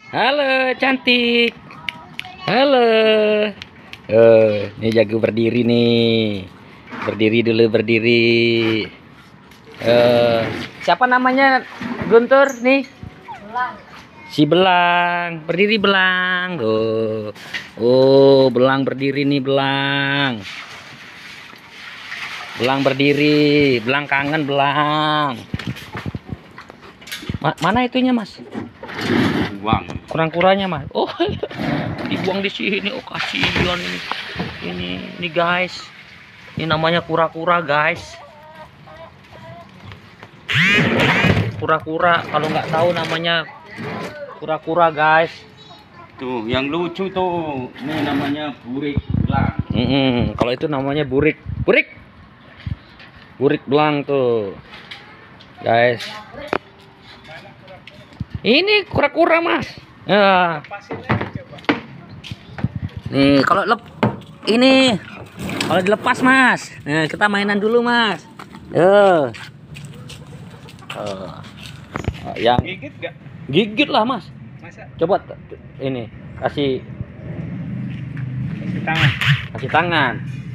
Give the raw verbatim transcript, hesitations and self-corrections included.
Halo, cantik. Halo. Oh, ini jago berdiri nih. Berdiri dulu, berdiri. Eh, siapa namanya Guntur nih? Belang. Si Belang. Berdiri Belang. Oh. Oh, Belang berdiri nih, Belang. Belang berdiri. Belang kangen, Belang. Ma mana itunya, Mas? Buang. Kurang-kurangnya, Mas. Oh, dibuang di sini. Oh, kasihan ini. Ini, ini guys. Ini namanya kura-kura, guys. Kura-kura, kalau nggak tahu namanya kura-kura, guys. Tuh, yang lucu tuh. Ini namanya burik belang. Mm -mm. Kalau itu namanya burik. Burik. Burik belang tuh. Guys. Ini kura-kura, Mas. Ya. Nih, kalau lep ini kalau dilepas, Mas. Nah, kita mainan dulu, Mas. Yo. Oh. Yang Gigit gak? gigit lah, Mas. Masa? Coba ini kasih Kasih tangan. kasih tangan.